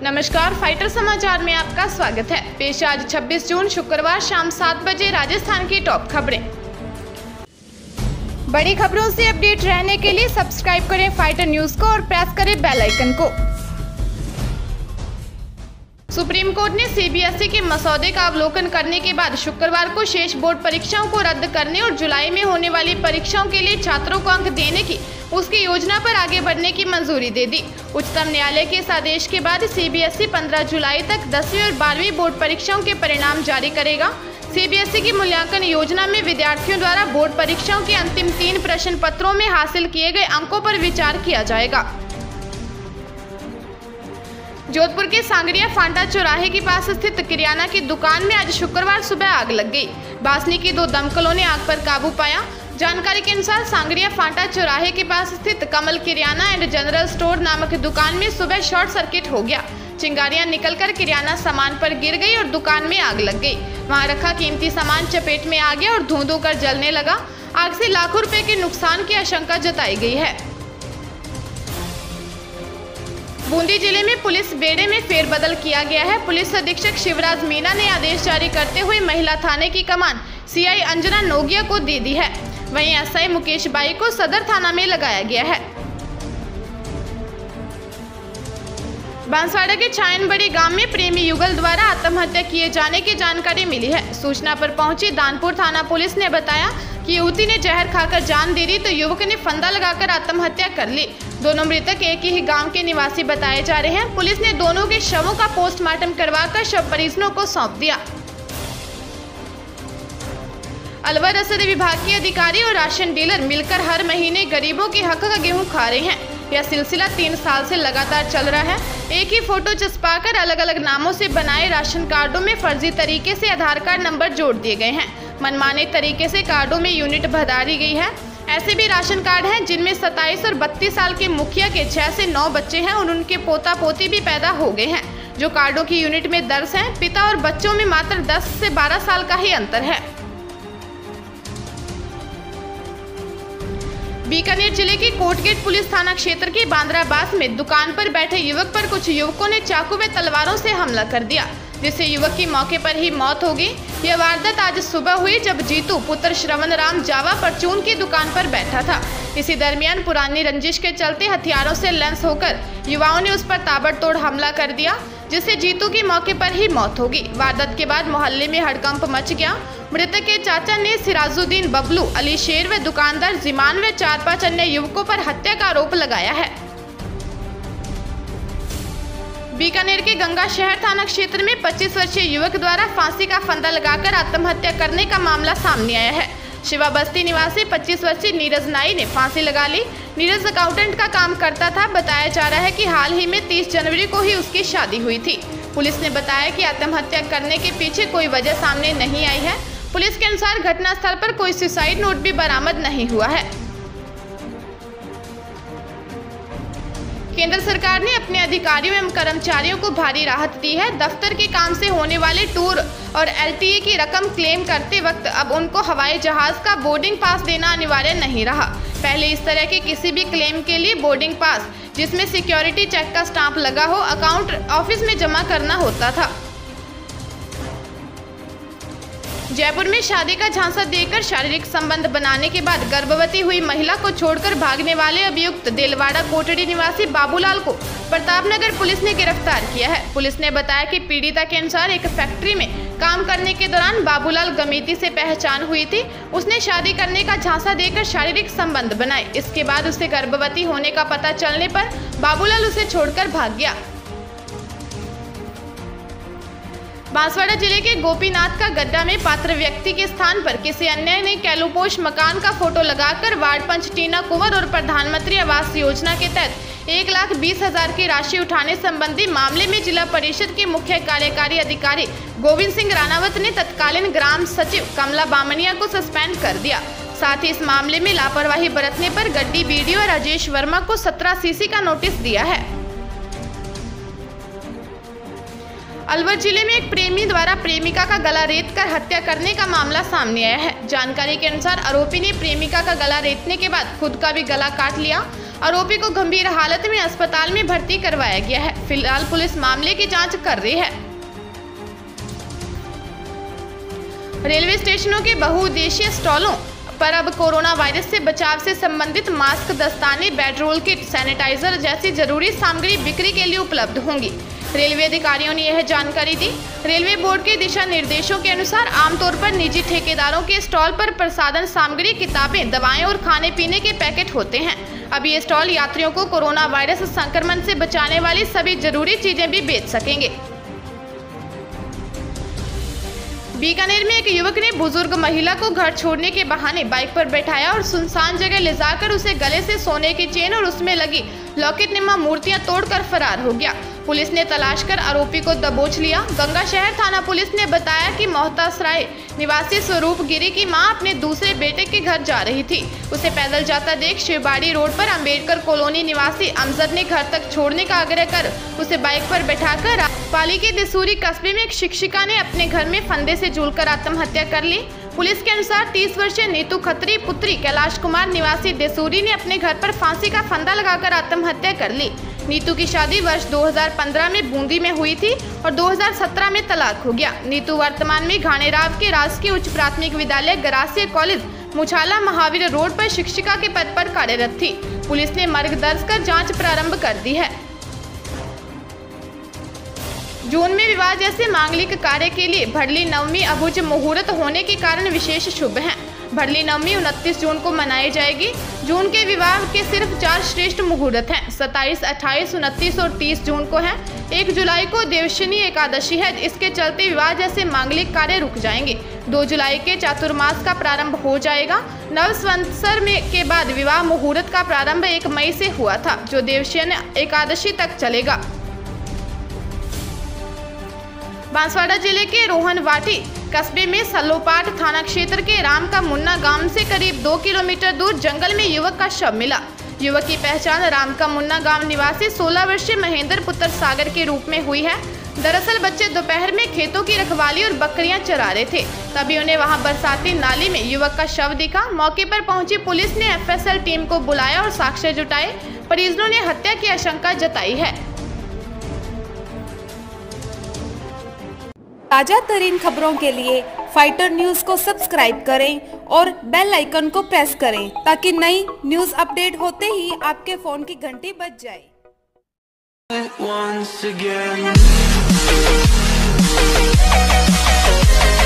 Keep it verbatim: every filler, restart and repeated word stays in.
नमस्कार, फाइटर समाचार में आपका स्वागत है। पेश आज छब्बीस जून शुक्रवार शाम सात बजे राजस्थान की टॉप खबरें। बड़ी खबरों से अपडेट रहने के लिए सब्सक्राइब करें फाइटर न्यूज को और प्रेस करें बेल आइकन को। सुप्रीम कोर्ट ने सीबीएसई के मसौदे का अवलोकन करने के बाद शुक्रवार को शेष बोर्ड परीक्षाओं को रद्द करने और जुलाई में होने वाली परीक्षाओं के लिए छात्रों को अंक देने की उसकी योजना पर आगे बढ़ने की मंजूरी दे दी। उच्चतम न्यायालय के इस आदेश के बाद सीबीएसई पंद्रह जुलाई तक दसवीं और बारहवीं बोर्ड परीक्षाओं के परिणाम जारी करेगा। सीबीएसई की मूल्यांकन योजना में विद्यार्थियों द्वारा बोर्ड परीक्षाओं के अंतिम तीन प्रश्न पत्रों में हासिल किए गए अंकों पर विचार किया जाएगा। जोधपुर के सांगरिया फांटा चौराहे के पास स्थित किराना की दुकान में आज शुक्रवार सुबह आग लग गई। बासनी की दो दमकलों ने आग पर काबू पाया। जानकारी के अनुसार सांगरिया फांटा चौराहे के पास स्थित कमल किराना एंड जनरल स्टोर नामक दुकान में सुबह शॉर्ट सर्किट हो गया। चिंगारियां निकलकर किराना सामान पर गिर गई और दुकान में आग लग गई। वहां रखा कीमती सामान चपेट में आ गया और धुआं धुआं कर जलने लगा। आग से लाखों रुपए के नुकसान की आशंका जताई गई है। बूंदी जिले में पुलिस बेड़े में फेरबदल किया गया है। पुलिस अधीक्षक शिवराज मीना ने आदेश जारी करते हुए महिला थाने की कमान सीआई अंजना नोगिया को दे दी है। वहीं एसआई मुकेश बाई को सदर थाना में लगाया गया है। बांसवाड़ा के छायनबड़ी गांव में प्रेमी युगल द्वारा आत्महत्या किए जाने की जानकारी मिली है। सूचना पर पहुंची दानपुर थाना पुलिस ने बताया कि युवती ने जहर खाकर जान दे दी तो युवक ने फंदा लगाकर आत्महत्या कर ली। दोनों मृतक एक ही गांव के निवासी बताए जा रहे हैं। पुलिस ने दोनों के शवों का पोस्टमार्टम करवाकर शव परिजनों को सौंप दिया। अलवर रसद विभाग के अधिकारी और राशन डीलर मिलकर हर महीने गरीबों के हक का गेहूं खा रहे हैं। यह सिलसिला तीन साल से लगातार चल रहा है। एक ही फोटो चिपकाकर अलग अलग नामों से बनाए राशन कार्डों में फर्जी तरीके से आधार कार्ड नंबर जोड़ दिए गए हैं। मनमाने तरीके से कार्डों में यूनिट भराई गई है। ऐसे भी राशन कार्ड हैं जिनमें सत्ताईस और बत्तीस साल के मुखिया के छह से नौ बच्चे हैं और उनके पोता पोती भी पैदा हो गए हैं जो कार्डों की यूनिट में दर्ज हैं। पिता और बच्चों में मात्र दस से बारह साल का ही अंतर है। बीकानेर जिले के कोटगेट पुलिस थाना क्षेत्र के बांद्राबास में दुकान पर बैठे युवक पर कुछ युवकों ने चाकू व तलवारों से हमला कर दिया, जिससे युवक की मौके पर ही मौत हो गई। यह वारदात आज सुबह हुई जब जीतू पुत्र श्रवण राम जावा परचून की दुकान पर बैठा था। इसी दरमियान पुरानी रंजिश के चलते हथियारों से लैंस होकर युवाओं ने उस पर ताबड़तोड़ हमला कर दिया, जिससे जीतू की मौके पर ही मौत हो गई। वारदात के बाद मोहल्ले में हड़कंप मच गया। मृतक के चाचा ने सिराजुद्दीन बबलू अली शेर व दुकानदार जिमान व चार पांच अन्य युवकों पर हत्या का आरोप लगाया है। बीकानेर के गंगा शहर थाना क्षेत्र में पच्चीस वर्षीय युवक द्वारा फांसी का फंदा लगाकर आत्महत्या करने का मामला सामने आया है। शिवा बस्ती निवासी पच्चीस वर्षीय नीरज नाई ने फांसी लगा ली। नीरज अकाउंटेंट का काम करता था। बताया जा रहा है कि हाल ही में तीस जनवरी को ही उसकी शादी हुई थी। पुलिस ने बताया कि आत्महत्या करने के पीछे कोई वजह सामने नहीं आई है। पुलिस के अनुसार घटनास्थल पर कोई सुसाइड नोट भी बरामद नहीं हुआ है। केंद्र सरकार ने अपने अधिकारियों एवं कर्मचारियों को भारी राहत दी है। दफ्तर के काम से होने वाले टूर और एलटीए की रकम क्लेम करते वक्त अब उनको हवाई जहाज का बोर्डिंग पास देना अनिवार्य नहीं रहा। पहले इस तरह के किसी भी क्लेम के लिए बोर्डिंग पास जिसमें सिक्योरिटी चेक का स्टाम्प लगा हो अकाउंट ऑफिस में जमा करना होता था। जयपुर में शादी का झांसा देकर शारीरिक संबंध बनाने के बाद गर्भवती हुई महिला को छोड़कर भागने वाले अभियुक्त देलवाड़ा कोटड़ी निवासी बाबूलाल को प्रतापनगर पुलिस ने गिरफ्तार किया है। पुलिस ने बताया कि पीड़िता के अनुसार एक फैक्ट्री में काम करने के दौरान बाबूलाल गमीती से पहचान हुई थी। उसने शादी करने का झांसा देकर शारीरिक संबंध बनाए। इसके बाद उसे गर्भवती होने का पता चलने पर बाबूलाल उसे छोड़कर भाग गया। बांसवाड़ा जिले के गोपीनाथ का गड्ढा में पात्र व्यक्ति के स्थान पर किसी अन्य ने कैलोपोश मकान का फोटो लगाकर वार्ड पंच टीना कुंवर और प्रधानमंत्री आवास योजना के तहत एक लाख बीस हजार की राशि उठाने संबंधी मामले में जिला परिषद के मुख्य कार्यकारी अधिकारी गोविंद सिंह राणावत ने तत्कालीन ग्राम सचिव कमला बामनिया को सस्पेंड कर दिया। साथ ही इस मामले में लापरवाही बरतने पर गड्डी बीडीओ राजेश वर्मा को सत्रह सीसी का नोटिस दिया है। अलवर जिले में एक प्रेमी द्वारा प्रेमिका का गला रेत कर हत्या करने का मामला सामने आया है। जानकारी के अनुसार आरोपी ने प्रेमिका का गला रेतने के बाद खुद का भी गला काट लिया। आरोपी को गंभीर हालत में अस्पताल में भर्ती करवाया गया है। फिलहाल पुलिस मामले की जांच कर रही है। रेलवे स्टेशनों के बहुउद्देशीय स्टॉलों पर अब कोरोना वायरस से बचाव से संबंधित मास्क, दस्ताने, बेडरोल किट, सैनिटाइजर जैसी जरूरी सामग्री बिक्री के लिए उपलब्ध होंगी। रेलवे अधिकारियों ने यह जानकारी दी। रेलवे बोर्ड के दिशा निर्देशों के अनुसार आमतौर पर निजी ठेकेदारों के स्टॉल पर प्रसाधन सामग्री, किताबें, दवाएं और खाने पीने के पैकेट होते हैं। अब ये स्टॉल यात्रियों को कोरोना वायरस संक्रमण से बचाने वाली सभी जरूरी चीजें भी बेच सकेंगे। बीकानेर में एक युवक ने बुजुर्ग महिला को घर छोड़ने के बहाने बाइक पर बैठाया और सुनसान जगह ले जाकर उसे गले से सोने की चेन और उसमें लगी लॉकेट नुमा मूर्तियां तोड़कर फरार हो गया। पुलिस ने तलाश कर आरोपी को दबोच लिया। गंगा शहर थाना पुलिस ने बताया कि मोहतासराय निवासी स्वरूप गिरी की मां अपने दूसरे बेटे के घर जा रही थी। उसे पैदल जाता देख शिवबाड़ी रोड पर अंबेडकर कॉलोनी निवासी अमजद ने घर तक छोड़ने का आग्रह कर उसे बाइक पर बैठाकर पाली के दिसूरी कस्बे में एक शिक्षिका ने अपने घर में फंदे से झूलकर आत्महत्या कर ली। पुलिस के अनुसार तीस वर्षीय नीतू खत्री पुत्री कैलाश कुमार निवासी देसूरी ने अपने घर पर फांसी का फंदा लगाकर आत्महत्या कर ली। नीतू की शादी वर्ष दो हज़ार पंद्रह में बूंदी में हुई थी और दो हज़ार सत्रह में तलाक हो गया। नीतू वर्तमान में घाणेराव के राजकीय उच्च प्राथमिक विद्यालय गरासिया कॉलेज मुछाला महावीर रोड पर शिक्षिका के पद पर कार्यरत थी। पुलिस ने मर्ग दर्ज कर जांच प्रारंभ कर दी है। जून में विवाह जैसे मांगलिक कार्य के लिए भरली नवमी अभुज मुहूर्त होने के कारण विशेष शुभ है। भरली नवमी उनतीस जून को मनाई जाएगी। जून के विवाह के सिर्फ चार श्रेष्ठ मुहूर्त हैं। सत्ताईस, अट्ठाईस, उनतीस और तीस जून को है। एक जुलाई को देवशनी एकादशी है। इसके चलते विवाह जैसे मांगलिक कार्य रुक जाएंगे। दो जुलाई के चातुर्मास का प्रारंभ हो जाएगा। नव संवत्सर में के बाद विवाह मुहूर्त का प्रारंभ एक मई से हुआ था, जो देवशनी एकादशी तक चलेगा। बांसवाड़ा जिले के रोहनवाटी कस्बे में सल्लोपाट थाना क्षेत्र के राम का मुन्ना गांव से करीब दो किलोमीटर दूर जंगल में युवक का शव मिला। युवक की पहचान राम का मुन्ना गांव निवासी सोलह वर्षीय महेंद्र पुत्र सागर के रूप में हुई है। दरअसल बच्चे दोपहर में खेतों की रखवाली और बकरियां चरा रहे थे, तभी उन्हें वहां बरसाती नाली में युवक का शव दिखा। मौके पर पहुंची पुलिस ने एफ एस एल टीम को बुलाया और साक्ष्य जुटाए। परिजनों ने हत्या की आशंका जताई है। ताजा तरीन खबरों के लिए फाइटर न्यूज को सब्सक्राइब करें और बेल आइकन को प्रेस करें ताकि नई न्यूज अपडेट होते ही आपके फोन की घंटी बज जाए। Once again